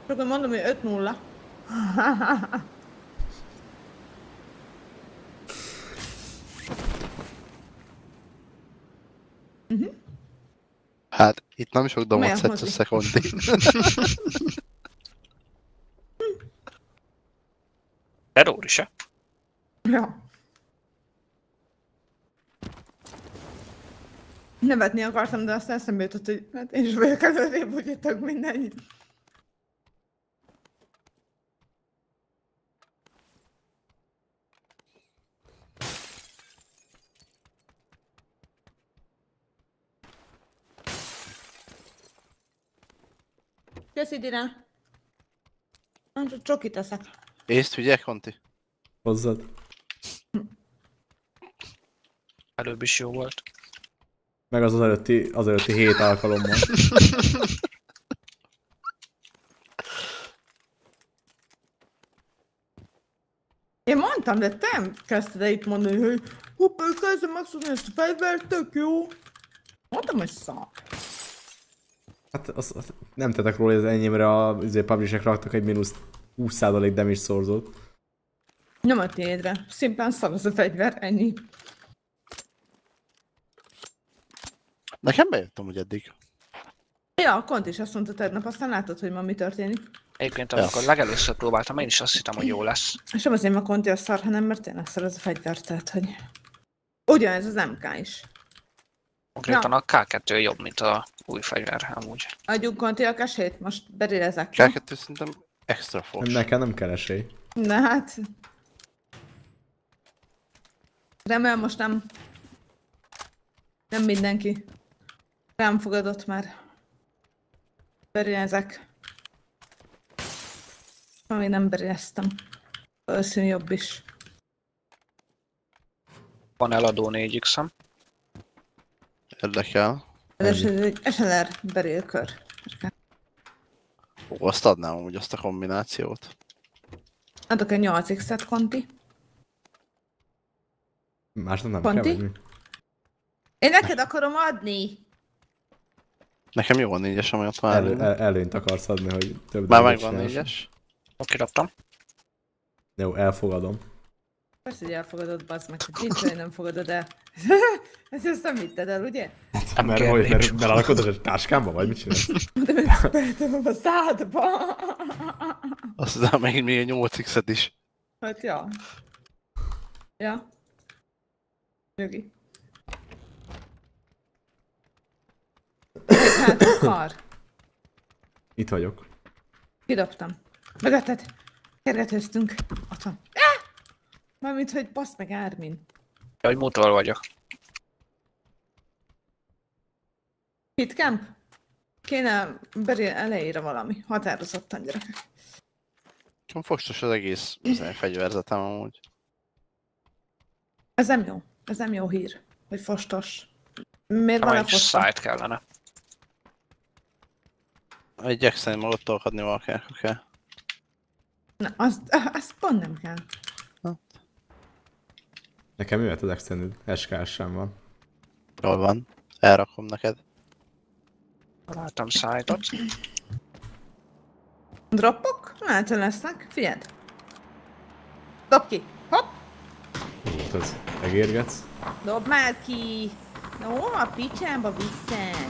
Akkor mondom, hogy 5-0. Hát, itt nem sok domot Milyen szedsz mozi? össze, Conti. Terror is-e? Ja. Nevetni akartam, de aztán eszembe jutott, hogy hát én is vagyok előrébb, úgyhogy tök mindegy. Köszi, Dina. Csak csokit eszek. Észt vigyek, Conti? Hozzad. Előbb is jó volt. Meg az előtti 7 alkalommal. Én mondtam, de te nem kezdted el itt mondani, hogy hoppá, kezdem megszokni ezt a fegyvert, tök jó. Mondtam, hogy szar. Hát azt nem tettek róla, hogy az enyémre a publisher raktak egy mínusz 20% damage szorzót. Nem a tiédre. Szimplán szar az a fegyver, ennyi. Nekem bejöttem úgy eddig. Ja, a Kont is azt mondta tegnap, aztán látod, hogy ma mi történik. Egyébként amikor legelőször próbáltam, én is azt hittem, hogy jó lesz. És nem azért, mert Konti a szar, hanem mert tényleg szar az a fegyver, tehát hogy... Ugyanez az MK is. Konkrétan a K2 jobb, mint a új fegyver, amúgy. Adjunk Konti a kesét, most berélezek. K2 szerintem extra fos. Nekem nem kell esély. De hát... Remélem most nem... Nem mindenki rám fogadott már. Berélezek. Még nem beréleztem. Valószínű jobb is. Van eladó 4x-em. Érdekel. Ez egy SLR berélkör. Ó, azt adnám amúgy azt a kombinációt. Adok egy 8x-et, Konti. Másnak nem Conti? kell, vagy mi? Én neked akarom adni! Nekem jó a 4-es, ami ott már. Előnyt akarsz adni, hogy több Már dolgot megvan csinálsz. 4-es. Oké, raptam. Jó, elfogadom. Persze, hogy elfogadod, bazd meg, hogy nincs, hogy nem fogadod el. Ezt nem vitted el, ugye? Nem Mert kérdés. hogy, mert belerakod a táskámba, vagy mit csinálsz? De meg behetem a szádba. Aztán még 8x-et is. Hát, ja. Ja. Nyugi. Hát, a kar. Itt vagyok. Kidobtam. Mögötted. Kergetőztünk. Ott van. Mármint, hogy basz meg Ármin. Ja, hogy múltval vagyok. Hitcamp? Kéne berél elejére valami. Határozottan, gyerekek. Csak fostos az egész fegyverzetem amúgy. Ez nem jó. Ez nem jó hír. Hogy fostos. Miért van a Egy fostos? site kellene. Egy Jackson molotov adni valakinek, oké. Na, az pont nem kell. Nekem jöhet az extended SKS sem van. Jól van. Elrakom neked. Találtam site-ot. Droppok? Lehet, hogy lesznek. Figyeld. Dob ki. Hopp. Ott az megérgetsz. Dob már ki. No, a picsába viszed.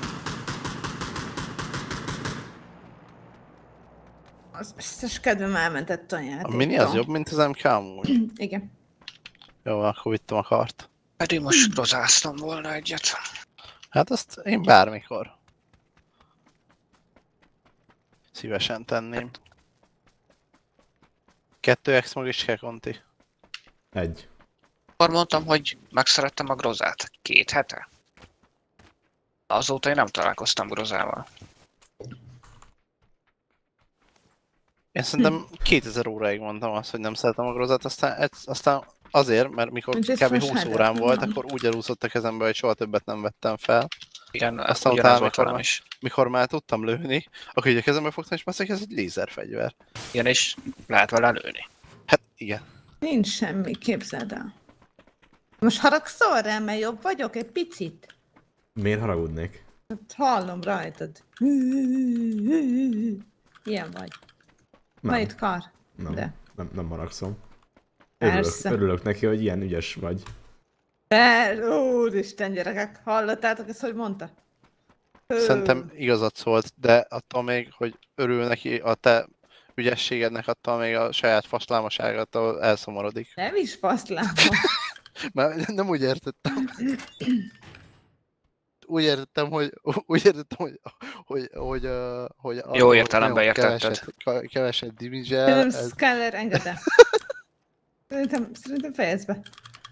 Az összes kedvem elmentett a játéktól. A mini az jobb, mint az MK amúgy. Igen. Jó, akkor vittem a kart. Pedig most rozáztam volna egyet. Hát azt én bármikor. Szívesen tenném. 2x mag is kell, Conti. Egy. Akkor mondtam, hogy megszerettem a grozát. 2 hete. Azóta én nem találkoztam grozával. Én szerintem 2000 óráig mondtam azt, hogy nem szeretem a grozát, aztán azért, mert mikor Nincs ez kb. most 20 hát, órám nem volt, van. akkor úgy elúszott a kezembe, hogy soha többet nem vettem fel. Igen, Aztán ugyanez utána, volt velem is. mikor már tudtam lőni, akkor így a kezembe fogtam, és már ez egy lézerfegyver. Igen, és lehet vele lőni. Hát igen. Nincs semmi, képzeld el. Most haragszol rám, mert jobb vagyok egy picit? Miért haragudnék? Hát hallom rajtad. Ilyen vagy. Ma itt kar. Nem, De. nem haragszom. Persze. Örülök neki, hogy ilyen ügyes vagy. Úristen gyerekek, hallottátok ezt, hogy mondta? Szerintem igazat szólt, de attól még, hogy örül neki a te ügyességednek, attól még a saját faszlámaságától elszomorodik. Nem is faszláma. Mert nem úgy értettem. Úgy értettem, hogy Jó értelemben értetted. Keveset dimizsel. Szerintem Skyler, engedd el. Szerintem fejezd be.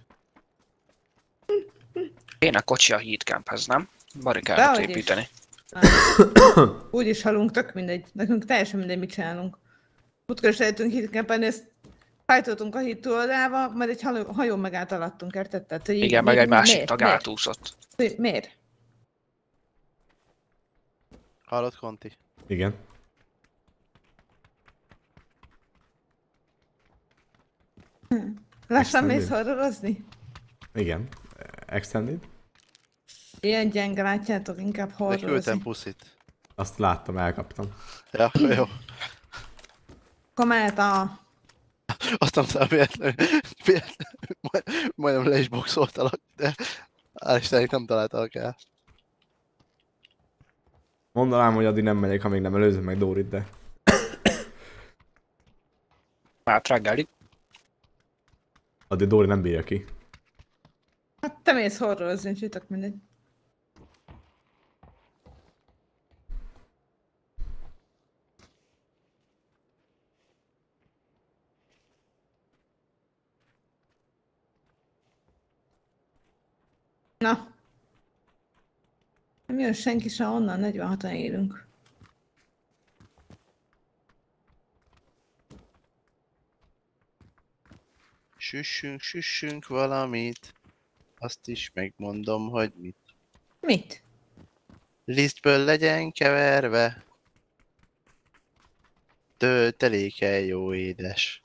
Kéne kocsi a heatcamphez, nem? Barikádot Dehogy is. építeni. Úgy is halunk, tök mindegy. Nekünk teljesen mindegy, mit csinálunk. Múltkor is lehetünk hitkampen, ezt fájtoltunk a híd túloldalával, majd egy hajón megállt alattunk, érted? Tehát, hogy Igen, meg egy másik miért? tag átúszott. Miért? Hallod, Konti? Igen. Lassan mész Extended. horrorozni? Igen. Extended? Ilyen gyenge, látjátok, inkább De küldtem horrorozni. puszit. Azt láttam, elkaptam. Ja, jó. Komát a... Aztán véletlenül majdnem le is boxoltalak, de hál' Istennek nem találtalak el. Mondanám, hogy addig nem megyek, ha még nem előzöm meg Dórit, de... Hát reggelig. Addig Dóri nem bírja ki. Hát te mész horrorozni, úgyhogy tök mindegy. Na. Nem jön senki se onnan, 46-an élünk. Süssünk valamit. Azt is megmondom, hogy mit. Mit? Lisztből legyen keverve. Tölteléke jó édes.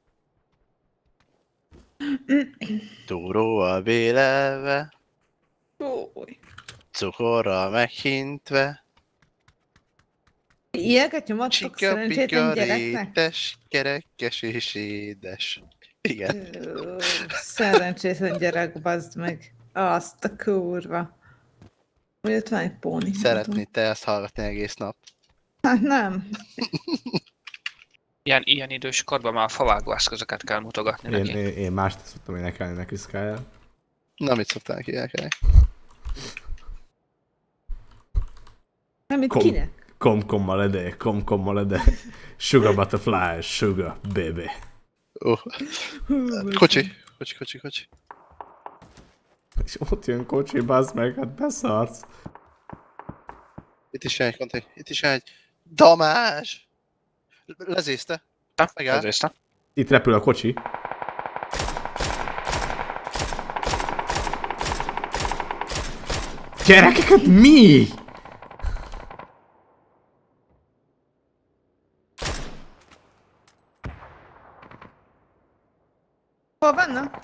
Túróval bélelve. Új. Cukorral meghintve. Ilyeneket nyomadtok Csika, szerencsétlen pika, gyereknek? rétes, kerekes és édes. Igen. Ö, Szerencsétlen gyerek, bazd meg. Azt a kurva. Vagy ott van egy póni. Szeretné te ezt hallgatni egész nap. Hát nem. Ilyen idős korban már favágó eszközöket kell mutogatni neki. Én mást szoktam énekelni neki, Skyler. Na, mit szokták énekelni? Nem, itt Kom. kinek? Kom malede, kom malede. Sugar butterfly, sugar baby. Kocsi. És ott jön kocsi, bazd meg, hát beszarsz. Itt is jön egy Konti. Itt is jön egy... Damás! Lezészte. Megáll. Közészte. Itt repül a kocsi. Gyerekeket mi? Hol vannak?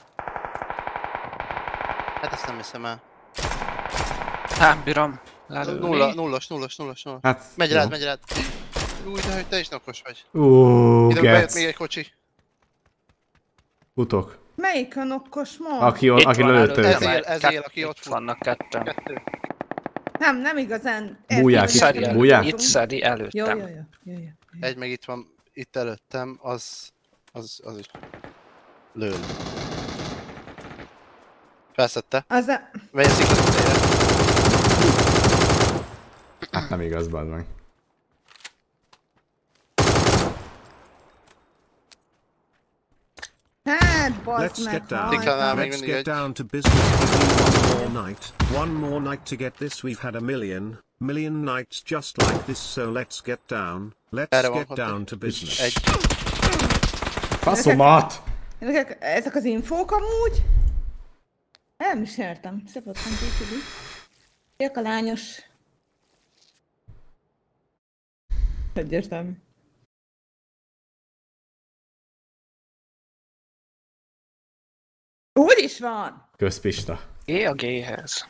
Hát ezt nem hiszem el. Nem bírom lelőni. Nullas. Hát, Megy jó. rád. Új, de hogy te is nakos vagy. Ó, Ide bejött gec. még egy kocsi. Melyik Utok. a nokkos ma? Aki Itt aki van lőtt előtte, őt. Ez mert él, aki ott itt fut. vannak ketten. Kettő. Nem igazán. Bújják, Értem, itt hogy nem bújják? tudunk. Itt szedi Jó. előttem. Egy meg itt van, itt előttem, az is lő. Felszedte. Az a... Megy az igazatére. Hát nem igaz, bazd meg. Hát, bazd Let's meg, get down. Tiklánál hajtam. még Let's mindig get egy. down to business. Give you one more night. One more night to get this. We've had a million nights just like this. So let's get down. Let's Erre van get hozzá. down to business. Egy. Faszomat! Ezek az infók amúgy? Nem is értem. Szepot van készülni. Jök a lányos. Egyértelmű. Úgy is van! Közpista. G a G-hez.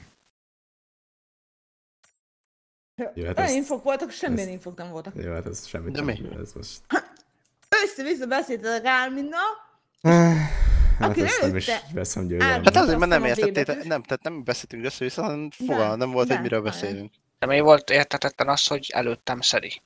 Jöhet Olyan ez. infók voltak, semmilyen ezt- infók nem voltak. Jó, hát ez semmit De nem. mi? Ez most... össze-vissza beszéltetek Álminnal, Hát aki ezt nem is előtte veszem Ármin- győzelmet. Hát azért, mert nem Azt mondom, értettétek, B-betűs. tehát nem beszéltünk össze-vissza, hanem fogalmam nem volt, de, hogy miről várj. beszélünk. De mi volt értetetlen az, hogy előttem szedi?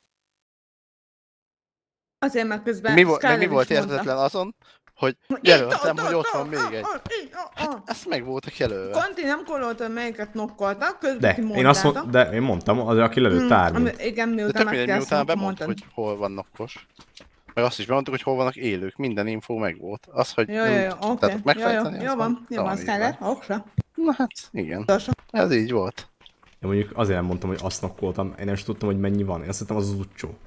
Azért, mert közben Mi Skyler volt is mondta. értetlen azon, hogy Itt, jelöltem, hogy ott van még egy. itt. Ezt meg voltak jelölve. Konti nem kololta, melyiket nokkoltak, közben De, ti én mondtam, az, aki lelőtt Ármin. Igen, De miután tök mindegy, megkezdtem, miután akkor bemondtuk, mondtad. hogy hol vannak kos. Meg azt is bemondtuk, hogy hol vannak élők. Minden info meg volt. Az, hogy Jó, nem oké. tudtátok megfejteni, Jó az van, talán így Skyler, oksa. Na hát, igen. Tartsa. Ez így volt. Én mondjuk azért nem mondtam, hogy azt nokkoltam, én nem is tudtam, hogy mennyi van. Én azt hittem, az az utcsó.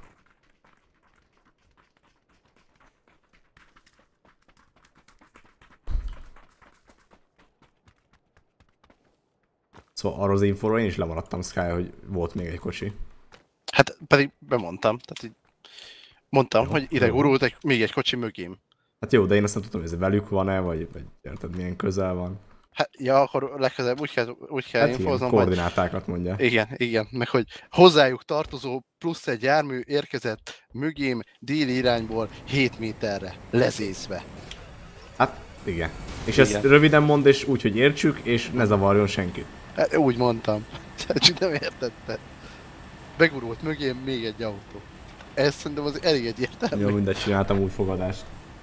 Szóval arról az infóról én is lemaradtam, Sky, hogy volt még egy kocsi. Hát pedig bemondtam. Tehát így mondtam, Jó, hogy ide jó. gurult még egy kocsi mögém. Hát jó, de én azt nem tudtam, hogy ez velük van-e, vagy érted, milyen közel van. Hát, ja, akkor legközelebb úgy kell Hát ilyen infóznom, hogy koordinátákat mondja. igen, meg hogy hozzájuk tartozó plusz egy jármű érkezett mögém déli irányból 7 méterre, lezészve. Hát igen. És Igen. ezt röviden mond, és úgy, hogy értsük, és ne zavarjon senkit. Hát, úgy mondtam. Csak nem értetted. Begurult mögém még egy autó. Ez szerintem az elég egyértelmű. Jó, mindegy, csináltam új fogadást.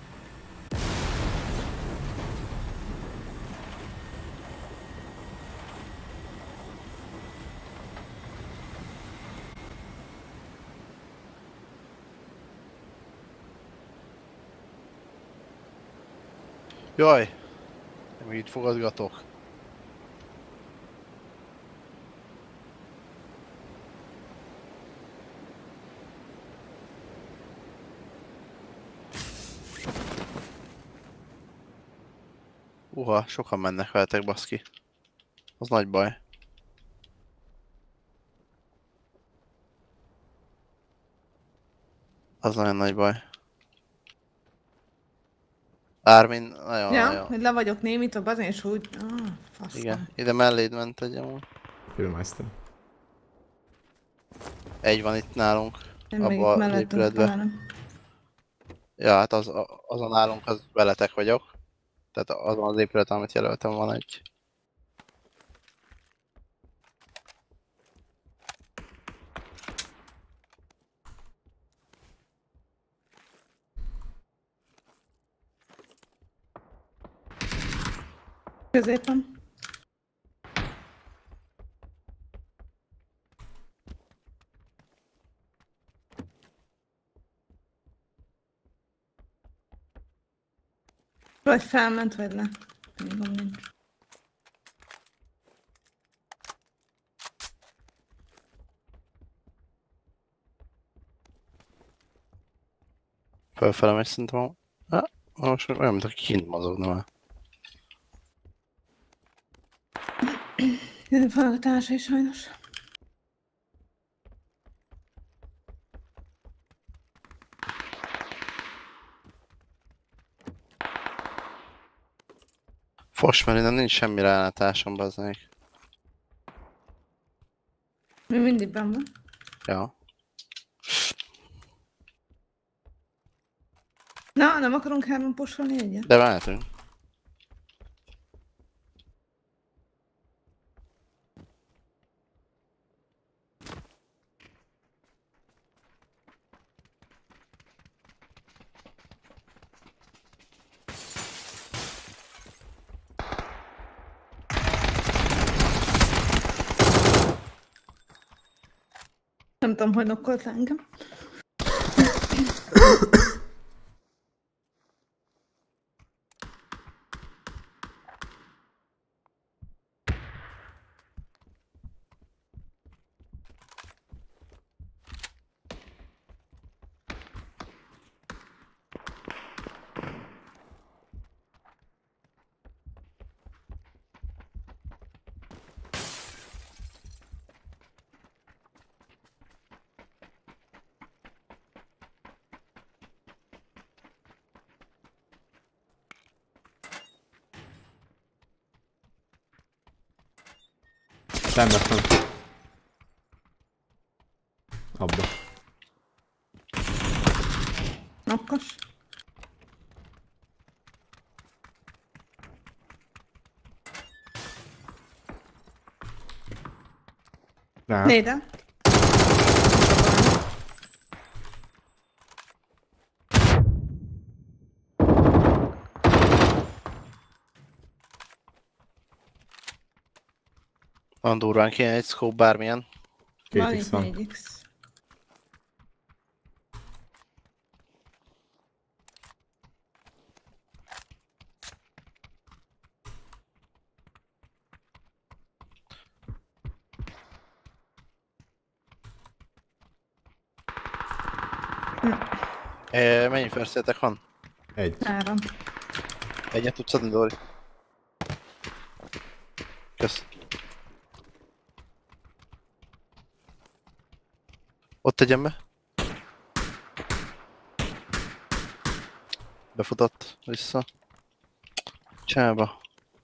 Jaj! Én még itt fogadgatok. Sokan mennek veletek, baszki. Az nagy baj. Az nagyon nagy baj. Ármin, nagyon, Ja, nagyon. hogy le vagyok némítva, bazán, és úgy... Faszom. Igen, ide melléd ment egy amúgy. Főmeister. Egy van itt nálunk. Én még abba itt az mellettünk épületbe. találom. Ja, hát azon nálunk, az veletek vagyok. Tehát azon az épület, amit jelöltem, van egy. Középen. Vagy felment, vagy le. Még nincs. Fölfele megy szerintem. Most olyan, mint aki kint mozogna már. Jönni fel a társai sajnos. Fos, mert innen nincs semmi rálátásom, baznék. Mi mindig benn van. Ja. Na, nem akarunk hárman posolni egyet? De mehetünk. Nem tudom, hogy nokkolt le engem. Szenvedtem. Abba. Nokkos. Rá. Néde. Van durván kéne egy scope bármilyen. Van 2x itt van. 4x. Mennyi first van? 1. 3. Egyet tudsz adni, Dori? Kösz. Ott tegyen be. Befutott vissza. Csába.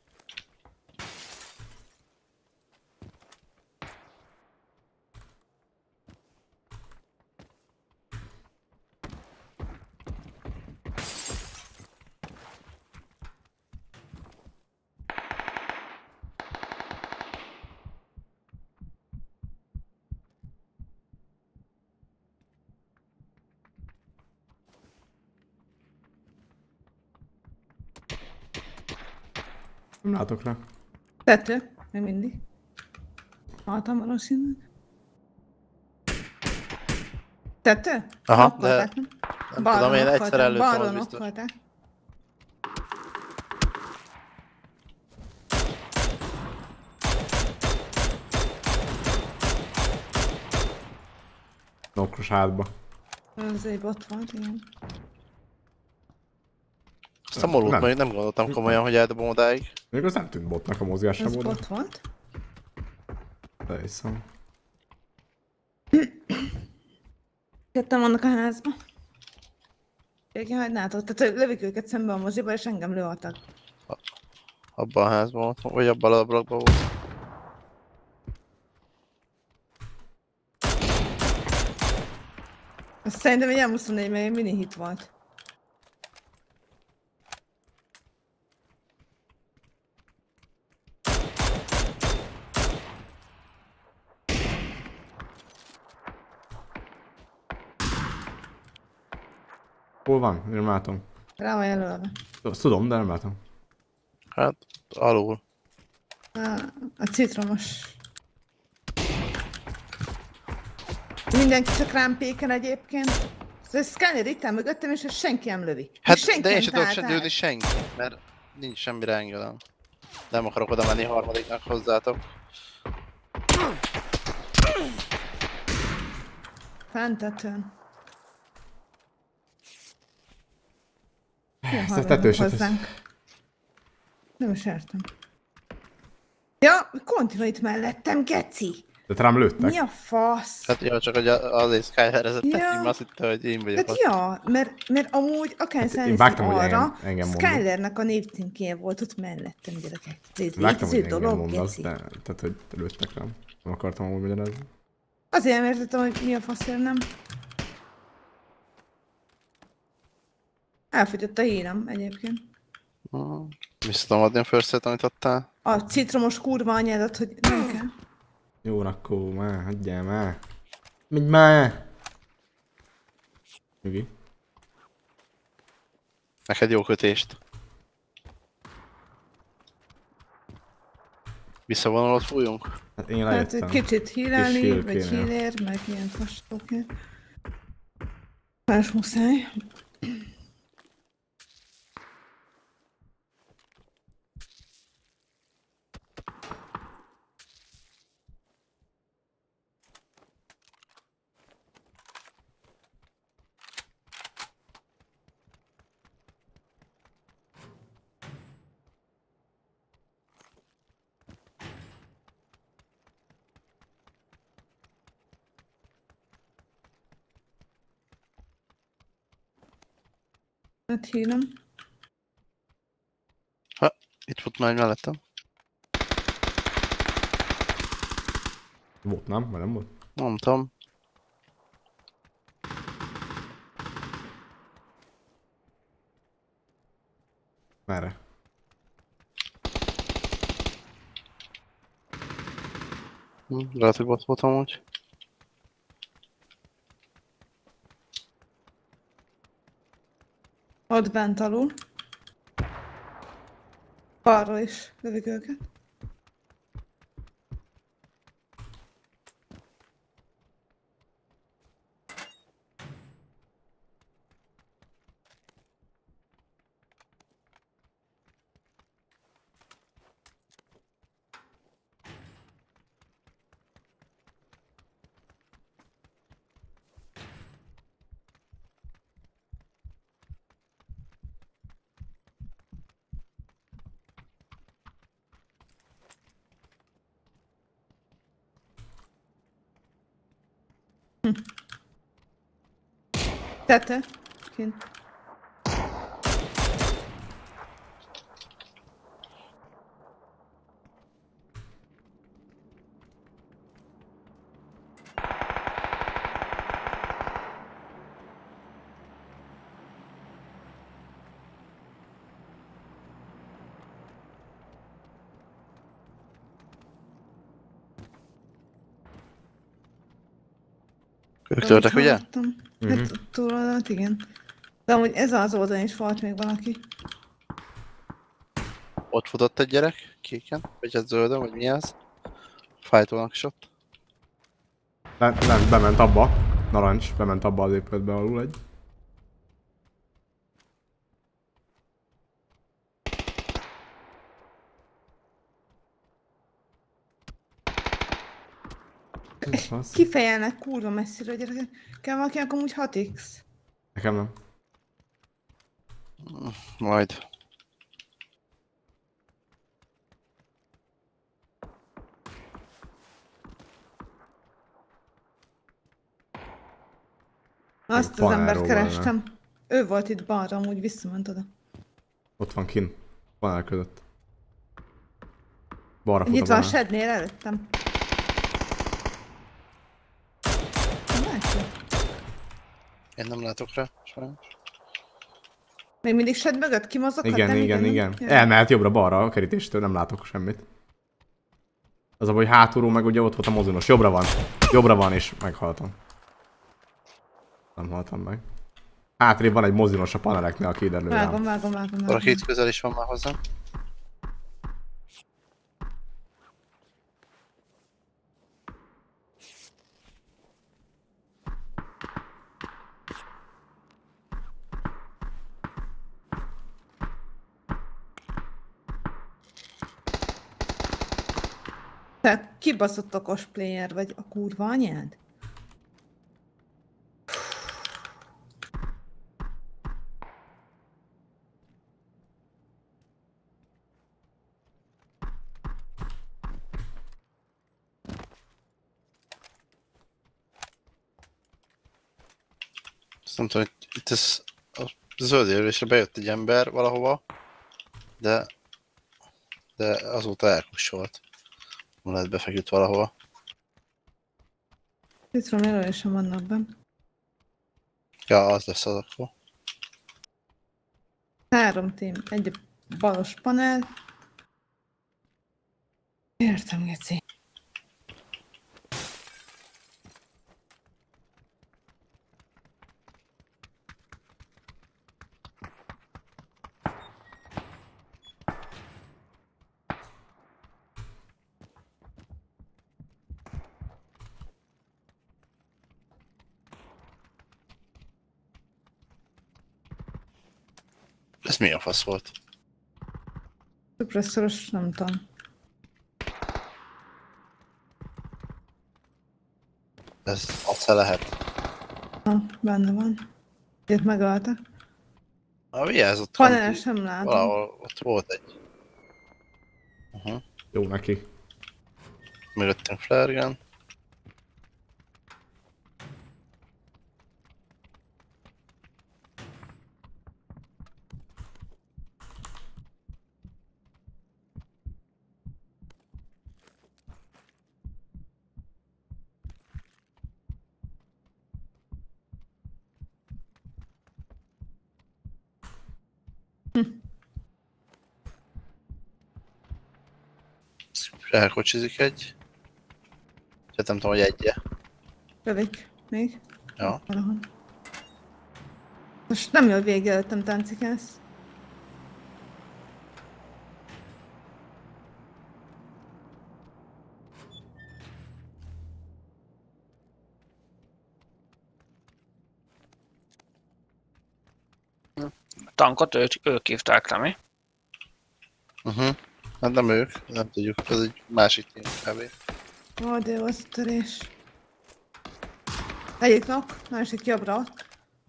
Nem látok rá. Tető. Még mindig. Haltam valószínűleg. Tető? Aha, Nokkolták, nem? Nem Balról tudom, én egyszer nokkolták, előttem, balról az biztos. nokkolták. Nokros hátba. Az egy bot volt, igen. Azt a molót Nem. majd nem gondoltam komolyan, hogy eldobom odáig. Még az nem tűnt botnak a mozgása Az volt. bot volt. De hiszem. Ketten vannak a házba. Igen, hagynátok. Tehát lövik őket szembe a moziba, és engem lőhattak. Abban a házban volt, vagy abban a ablakban volt. Azt szerintem egy M24, mert egy mini hit volt. Hol van? Én nem látom. Rá van jelölve. Azt tudom, de nem látom. Hát, alul. A citromos. Mindenki csak rám péken egyébként. Ez Scanner itt áll mögöttem, és ezt senki nem lövi. Hát, És senki de én nem sem tudok talált sem át. lőni senki, mert nincs semmire engedem. Nem akarok oda menni harmadiknak hozzátok. Fentetőn. Ezt a tetőset. Hozzánk. Nem is értem. Ja, kontinua itt mellettem, geci! De te rám lőttek. Mi a fasz? Hát jó, csak hogy azért Skylerezett neki, Ja. mert azt hitte, hogy én vagyok Hát ott. ja, mert amúgy akár Hát én hát vágtam, hogy arra, engem mondod. Skylernek a névcímkéje volt ott mellettem, gyerekek. Ez Láttam, hogy létező engem dolog, mondasz, geci. de tehát, hogy te lőttek rám. Nem akartam amúgy magyarázni. Azért nem értettem, hogy mi a faszért nem. Elfogyott a hírem egyébként. Vissza tudom adni a first amit adtál. A citromos kurva anyádat, hogy nem kell. Jó, akkor már, hagyjál már. Menj már! Nyugi. Neked jó kötést. Visszavonulót fújunk? Hát én Hát lejöttem. kicsit hílelni, És heal vagy kéne. hílér, meg ilyen fasokért. Más muszáj. Hát hílem. Itt volt már egy mellettem. Volt, nem? Vagy nem volt? Nem tudom. Lehet, hogy bot volt amúgy. Ott bent alul. Balról is lövik őket. Tette. Kint. Ők törtek, ugye? Hát túloldalt, igen. De amúgy ez az oldalon is volt még valaki. Ott futott egy gyerek, kéken, vagy egy zöldön, vagy mi az? Fájtónak is ott. Nem, bement abba. Narancs, bement abba az épületbe alul egy. Kifejelnek kurva messzire a gyerekek. Kell valakinek amúgy 6x. Nekem nem. Majd. Azt az Panelról embert lenne. kerestem. Ő volt itt balra, amúgy visszament oda. Ott van kint. Panel között. Balra fut Itt a van a panel. sednél előttem. Látja? Én nem látok rá, sajnos. Még mindig sed mögött kimozoghat? Igen, nem? igen, igen. nem? Elmehet jobbra-balra a kerítéstől, nem látok semmit. Az a baj, hogy hátulról meg ugye ott volt a mozinos. Jobbra van és meghaltam. Nem haltam meg. Hátrébb van egy mozinos a paneleknél, aki ide lő rám. Vágom. Valaki itt közel is van már hozzám. Te kibaszott okos player vagy a kurva anyád? Azt nem tudom, hogy itt ez a zöld érülésre bejött egy ember valahova, de azóta elkussolt. Nem lehet befeküdt valahova. Citrom jelölésem vannak benn. Ja, az lesz az akkor. 3 team, egy balos panel. Értem, geci. Ez mi a fasz volt? Szupresszoros, nem tudom. Ez azt lehet. Ha, benne van. Itt megöltek. Vigyázzott. Panel sem látom. Valahol ott volt egy. Jó neki. Mögöttünk flare gun. Elkocsizik egy. Tehát nem tudom, hogy egye. Lövik. Még. Ja. Valahol. Most nem jól végig előttem táncikász. Tankot ők hívták le, mi? Hát nem ők, nem tudjuk, ez egy másik team kb. Ó, de jó az a törés. Egyik knock, másik jobbra ott.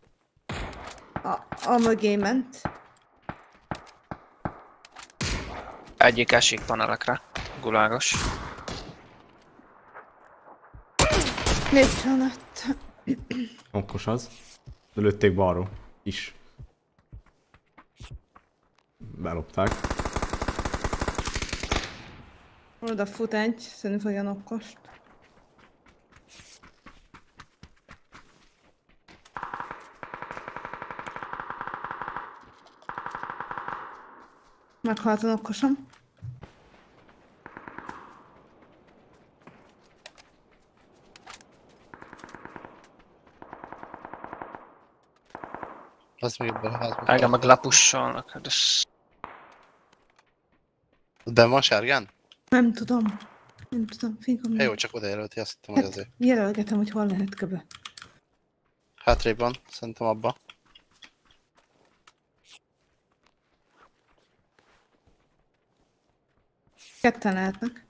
A mögé ment. Egyik esik panelekre. Gulágos. Lépcső alatt. Okos az. De lőtték balról. Is. Belopták. Oda fut egy, szerintem fogja nokkost. Meghalt a nokkosom. Az még ebben a házban. Engem meg lepussolnak. Hát ez... Ben van sárgán? Nem tudom. Nem tudom, fingom. Jó, csak oda jelölti, azt hittem, hogy azért. Jelölgetem, hogy hol lehet köbe. Hátrébb van, szerintem abba. Ketten lehetnek.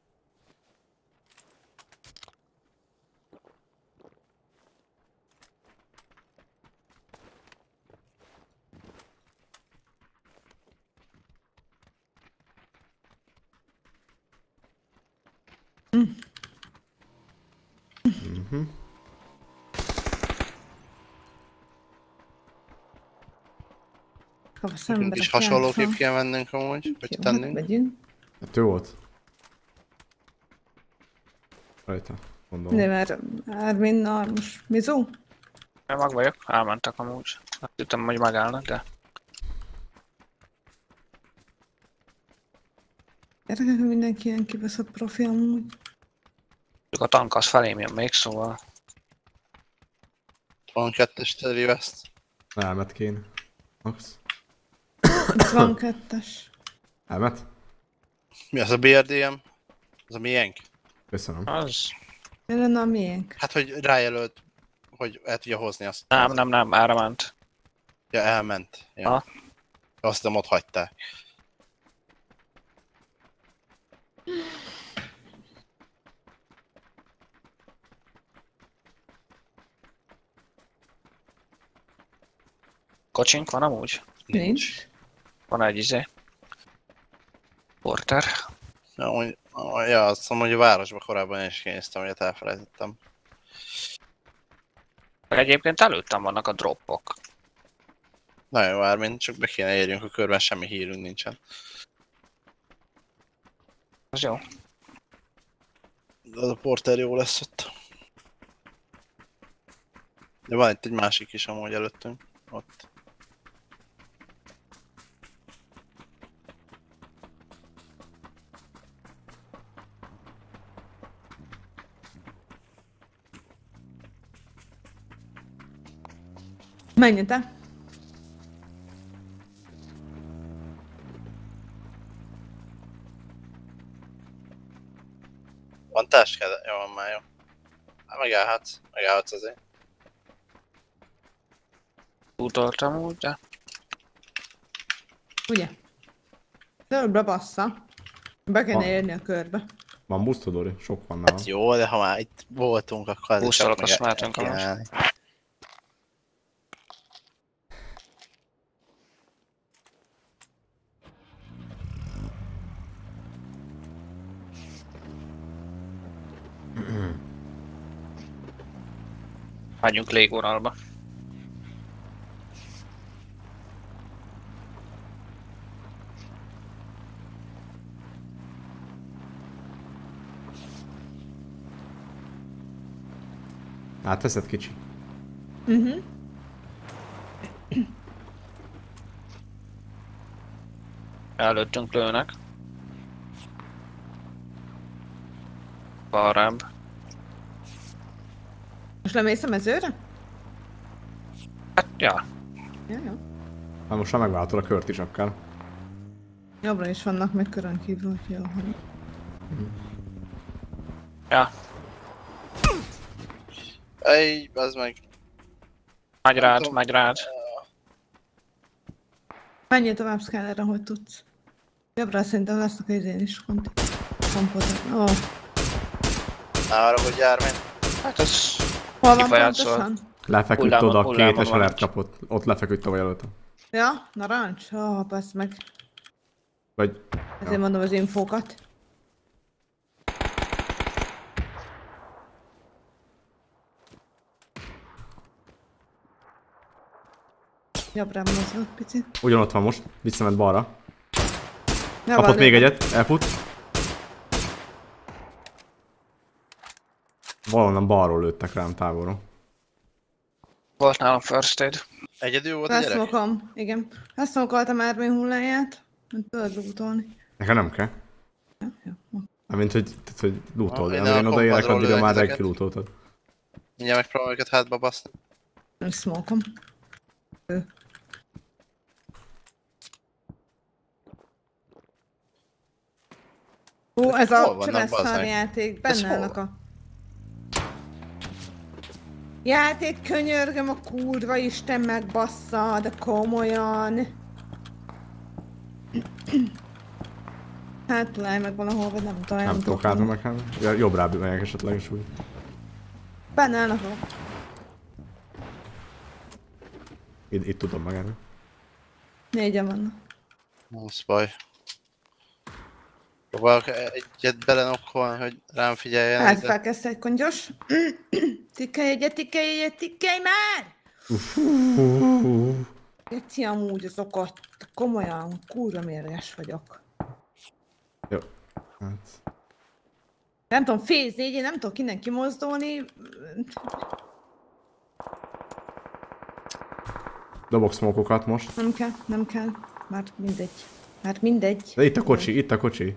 Nekünk is hasonlóképp kell mennünk amúgy, vagy tennünk. Megyünk. Hát ő volt. Rajta, gondolom. De mert Árminnal most Mizó? Én meg vagyok, elmentek amúgy. Azt hittem, hogy megállnak, de... Érdekes, hogy mindenki ilyen kibaszott profi amúgy. A tank az felém jön még, szóval... Van kettes Terry West. Elmet kéne. Max. Itt van kettes. Elmet? Mi az a BRDM? Az a miénk? Köszönöm. Az... Mi lenne a miénk? Hát, hogy rájelölt, hogy el tudja hozni azt. Nem, erre ment. Ja, elment. Ja. Ha? Azt hiszem, ott hagyták. Kocsink van amúgy? Nincs. Van egy izé. Porter. Ja, azt hiszem, hogy a városban korábban is készítem, hogy elfelejtettem. Meg egyébként előttem vannak a droppok. Nagyon jó, Ármin, csak be kéne érjünk a körben, semmi hírünk nincsen. Az jó. De az a Porter jó lesz ott. De van itt egy másik is amúgy előttünk. Ott. Menj te. Van táskád? Jó, van már jó. Hát megállhatsz azért. Utoltam úgy, de... Ugye? Körbe bassza. Be kéne Van. érni a körbe. Van busztod, Dori? Sok van nálam. Hát jó, de ha már itt voltunk, akkor azért Buszolok, csak azt meg mehetünk kell amúgy. állni. Menjünk légvonalba. Hát teszed kicsi. Előttünk lőnek. Balrább. Most lemész a mezőre? Hát, ja. Ja, jó. Hát most már megváltod a kört is akár. Jobbra is vannak meg körön kívül, hogy jó. Ja. Ej, az meg. Megy rád. Menjél tovább Skylerre, hogy tudsz. Jobbra szerintem lesznek az én is kompozat. Ó, Arra, hogy jármény. Hát ez... hol van Kifejezd pontosan? Lefeküdt Hullámon- oda, hullámon két van. eselert kapott. Ott lefeküdt a jelöltem. Ja, narancs? Ó, basz meg. Vagy... Ezért mondom az infókat. Jobbra mozgott picit. Ugyanott van most, visszament balra. Ja, Kapott még valójában. egyet, elfut. Valonnan balról lőttek rám távolról. Volt nálam first aid. Egyedül volt a gyerek? Leszmokom, igen. Leszmokoltam Ármén hulláját. Nem tudod lootolni. Nekem nem kell. Jó. Amint hogy lootold. Én Amíg a én odaérek, kompadról addigra már lövök kilootoltad. Mindjárt megpróbálom őket hátba baszni. Nem smokom. Ez hol a vannak, cseleszszar bazd meg? játék, Ez benne hol állnak a... Játék, könyörgöm a kurva Isten megbassza, de komolyan. Hát találj meg valahol, vagy nem találj, Nem tudok hátra meg hát. Ja, jobbra megyek esetleg is úgy. Benne állnak a... Itt tudom megállni. Négyen vannak. Az baj. Próbálok egyet belenokkolni, hogy rám figyeljen. Hát felkezd egy kongyos. Tikkelj egyet, tikkelj már! Geci amúgy az okot. Komolyan, kurva mérges vagyok. Jó. Hát... Nem tudom, fél 4, én nem tudok innen kimozdulni. Dobok smokokat most. Nem kell. Már mindegy. De itt a kocsi.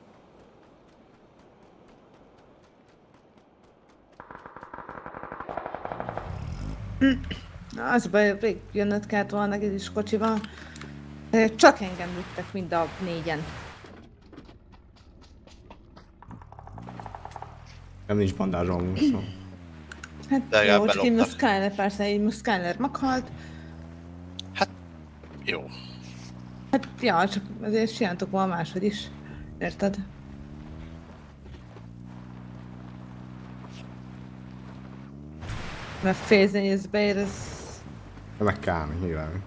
Na, az baj, rég jönnöd kellett volna egy is kocsival. Csak engem lőttek mind a 4-en. Nem nincs bandázsom amúgy, szóval. Hát De legalább jó, csak én a beloptak. Skyler persze, így most Skyler meghalt. Jó. Hát, ja, csak azért csináltok volna máshogy is. Érted? Mert fél beér, ez... De meg kell állni, nyilván.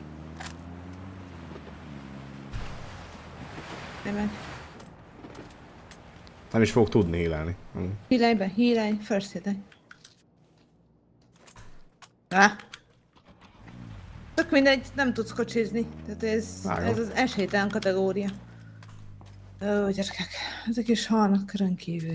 Nem megy. Nem is fogok tudni hílelni. Hílej, first hit. Tök mindegy, nem tudsz kocsizni. Tehát ez az esélytelen kategória. Ó, gyerekek, ezek is halnak körön kívül.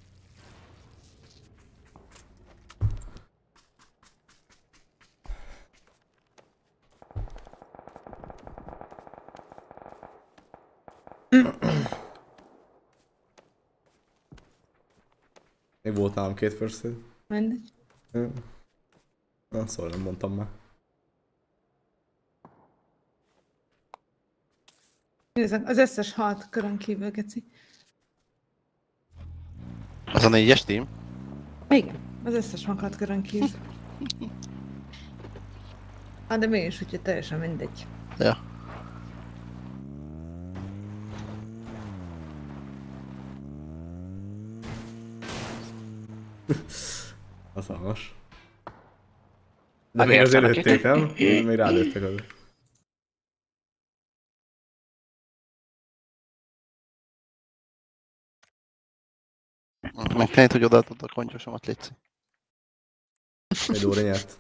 Még volt nálam 2 first aid. Mindegy. Na, szóval nem mondtam már. Nézzek, az összes halt körön kívül, geci. Az a 4-es team? Igen, az összes meghalt körön kívül. Hát de mégis, úgyhogy teljesen mindegy. Ja. Hatalmas. De még azért lőtték, nem? Még rálőttek azért. Megtenni, hogy odaadod a kontyosomat, létszik. Egy óra nyert.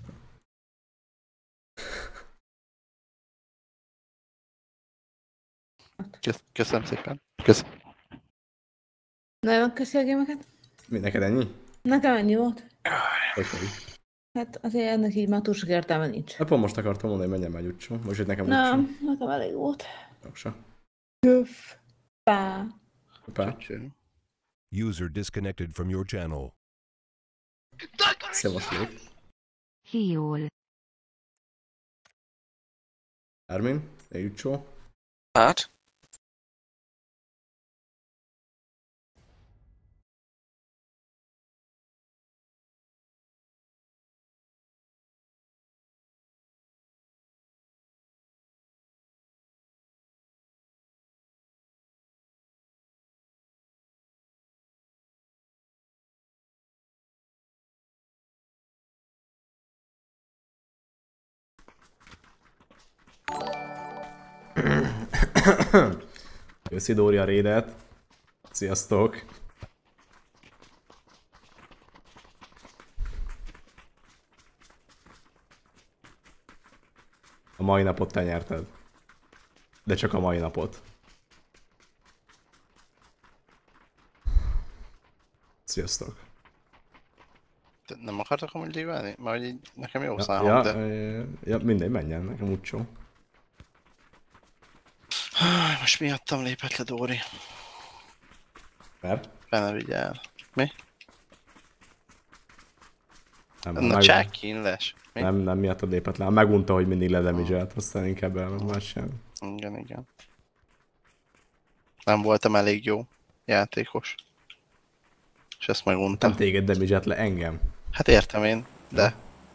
Köszönöm szépen. Köszönöm. Nagyon köszi a gémeket. Mi, neked ennyi? Nekem ennyi volt. Hogy vagy? Hát azért ennek így már túl sok értelme nincs. Hát pont most akartam mondani, hogy menjen már gyújtson. Most itt nekem Nem, gyújtson. nekem elég volt. Jogsa. Köf. Pá. Hoppá. Cső. User disconnected from your channel. Szevaszlék. Hiol. Ermin, Jucsó. Hát? Köszi Dóri a raidet. Sziasztok. A mai napot te nyerted. De csak a mai napot. Sziasztok. Te nem akartak amúgy lívelni? Mert így nekem jó Ja, számom, de... ja, mindegy, menjen, nekem úgy csó. Most miattam lépett le Dóri. Mert? Be ne vigyel. Mi? Nem, Na csak kínles. Mi? nem miattad lépett le. Megmondta, hogy mindig ledemizselt, aztán inkább elment sem. Igen. Nem voltam elég jó játékos. És ezt megmondta. Nem téged damage le, engem. Hát értem én, de...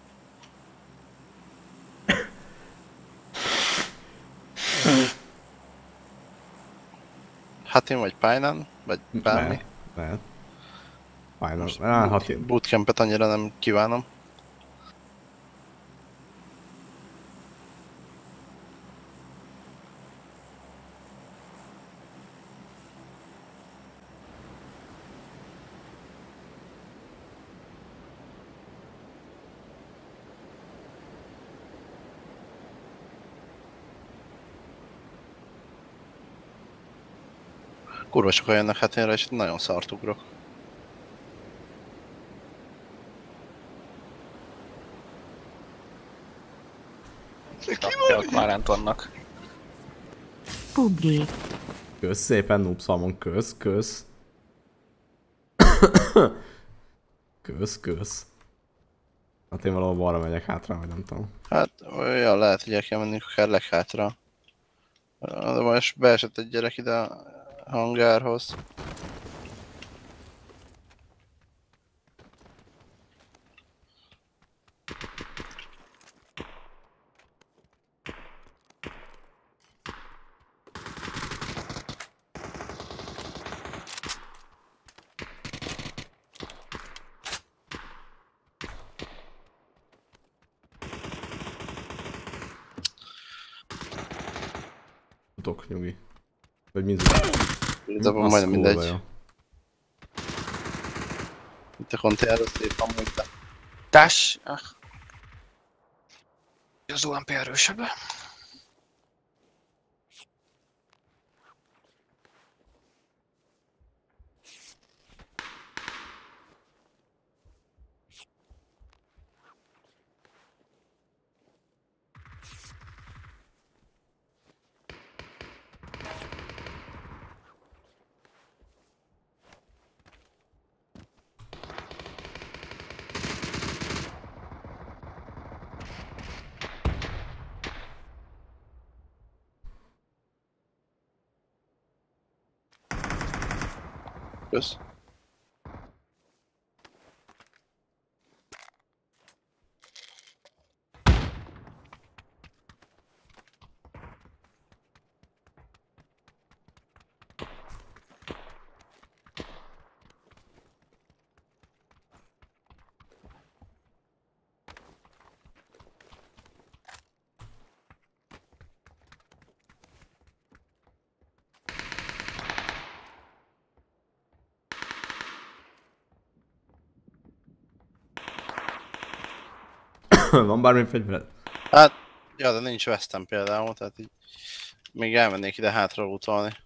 Hát én vagy Pájnán, vagy bármi. Lehet. Fájnal. Bootcampet annyira nem kívánom. Kurva sokan jönnek hetényre, és nagyon szart ugrok. Ők már rend vannak. Pubgi. Kösz szépen, Noob Salmon, kösz. kösz. Hát én valahol balra megyek hátra, vagy nem tudom. Hát olyan lehet, hogy el kell mennünk akár leghátra. De most beesett egy gyerek ide a hangárhoz. Futok, nyugi. Vagy mi De majdnem mindegy. Itt a konténerről szép amúgy, de... Dash! Az UMP erősebb. Kösz. Van bármi fegyvered? Hát, ja, de nincs Westem például, tehát így... Még elmennék ide hátra utolni.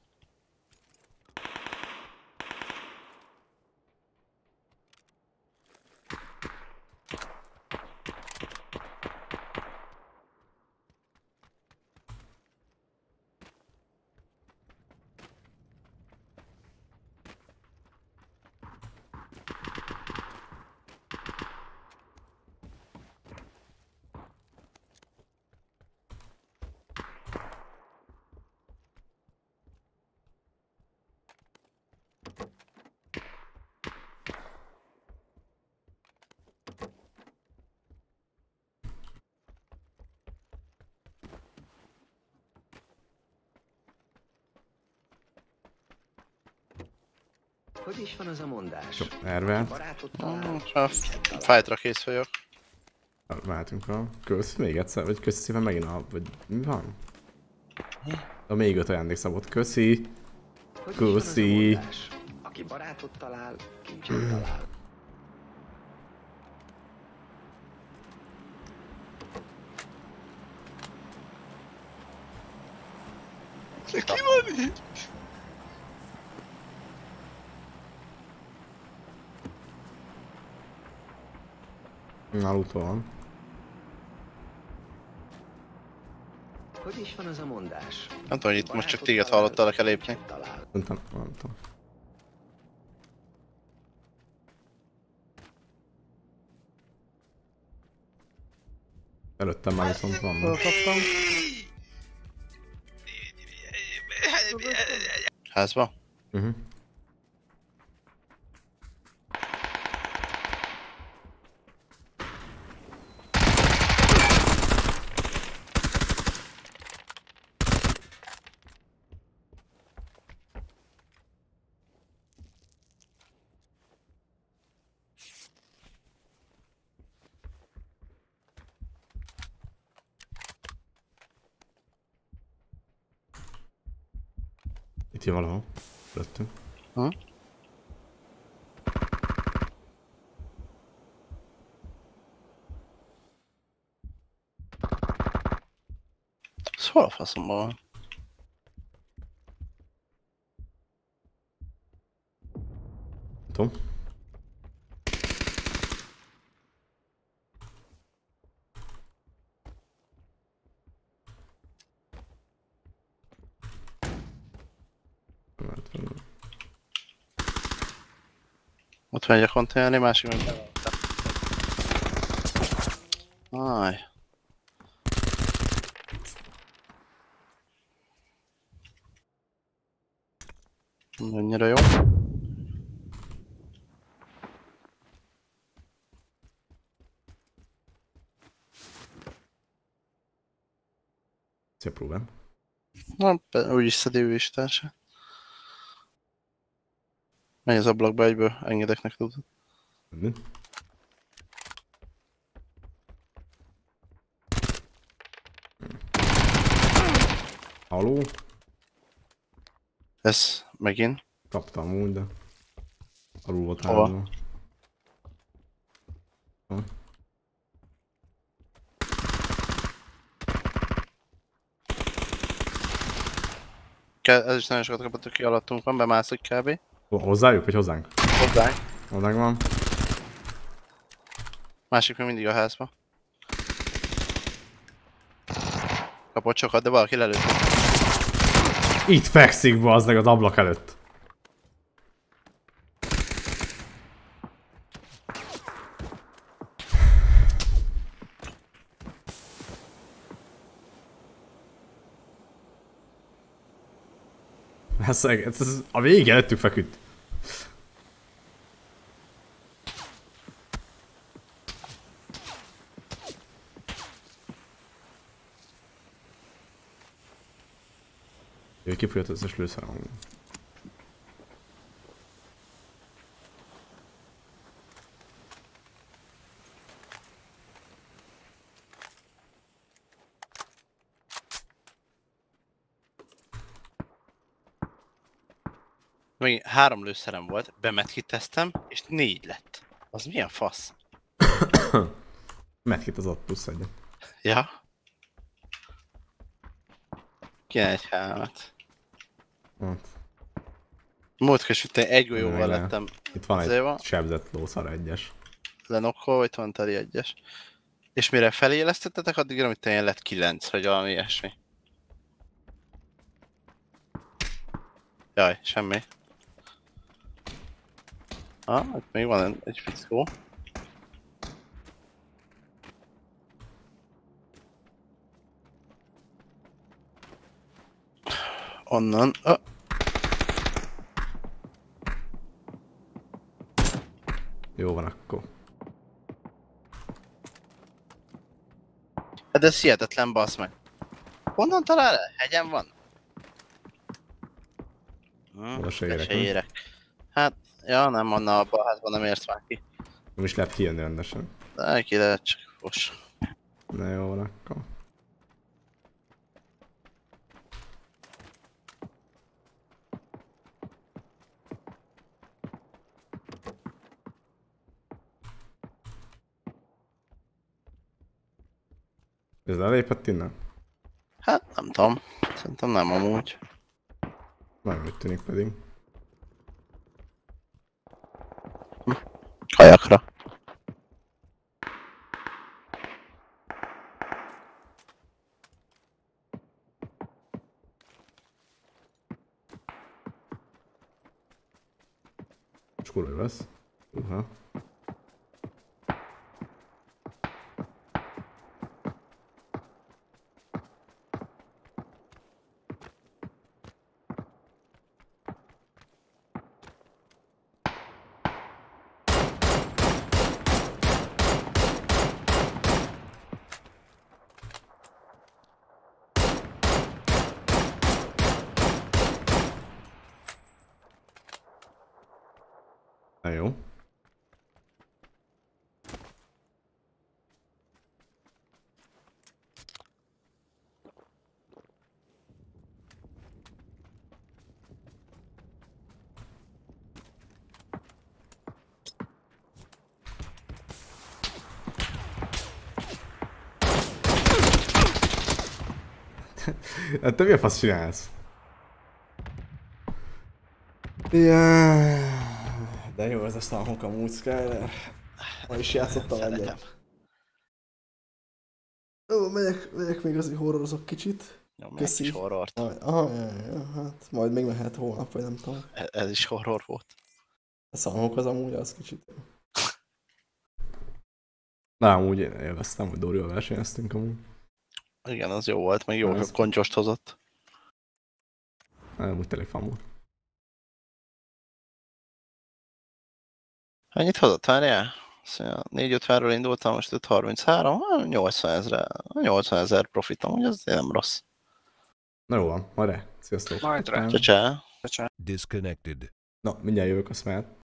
Hogy is van az a mondás? Erve. Barátot talál, A fightra kész vagyok. Mehetünk fel. Kösz még egyszer, vagy köszi szépen megint vagy mi van? A még 5 ajándékszabot. Köszi. hogy is van az a Köszi. mondás? Aki barátot talál, kincset talál. Ki van itt? Aludva van. Hogy is van az a mondás? Nem tudom, hogy itt most csak téged hallottalak elépni. Nem tudom. Előttem már viszont van. Fölkaptam. Házba? Itt van valahol. Előttünk. Ez hol a faszomban van? Nem tudom. Ott megy a konténerni, másik meg bevágta. Áj. Annyira jó. Szép próbál. Na, úgyis szedi ő is társa. Menj az ablakba egyből, engedek neked utat. Haló? Ez megint. Kaptam úgy, de... Alul volt Hova? állva. Ez is nagyon sokat kapott, aki alattunk van, bemászik kb. Hozzájuk, vagy hozzánk? Hozzánk. Hozzánk van. Másik még mindig a házba. Kapott sokat, de valaki lelőtt. Itt fekszik, bazdmeg az ablak előtt. Ez a vége előttük feküdt. Ő kifolyott az összes lőszerem. Még 3 lőszerem volt, bemedkiteztem, és 4 lett. Az milyen fasz? Medkit az ott plusz egyet. Ja. Kéne egy helmet. Hát. Múltkor sütni egy golyóval Várjál. lettem Itt van Azért van. egy sebzett lószar egyes. lenokkolva, itt van teli egyes. És mire felélesztettetek, addigra mit ilyen lett 9, vagy valami ilyesmi. Jaj, semmi. Itt még van egy fickó. Onnan. Jó van akkor. Hát ez hihetetlen, basz meg. Honnan talál el? Hegyen van? Oda se érek, se nem? érek. Hát, Ja, nem, annál abban a házban nem érsz már ki. Nem is lehet kijönni rendesen. De ki lehet, csak fos. Na jó van akkor. Ez lelépett innen? Hát nem tudom. Szerintem nem amúgy. Nem úgy tűnik pedig. Kajakra. És kurva jó lesz. Na jó. Hát te mi a fasz csinálsz? Ja, de jó ez a Stanhook amúgy, Skyler. Ma is játszottam egyet. Ó, megyek még azért horrorozok kicsit. Nyomj egy kis horrort. Hát majd még mehet holnap, vagy nem tudom. Ez is horror volt. A Stanhook az amúgy az kicsit. Na, amúgy én élveztem, hogy Dorival versenyeztünk amúgy. Igen, az jó volt, meg jó koncsost hozott. Nem, úgy tényleg fan volt. Ennyit hozott, várjál? 450-ről indultam, most 533, 80 000 profitom, ugye az nem rossz. Na jó van, majd rá. Sziasztok. Majd rá. Csá. Disconnected. Na, mindjárt jövök, azt mehet.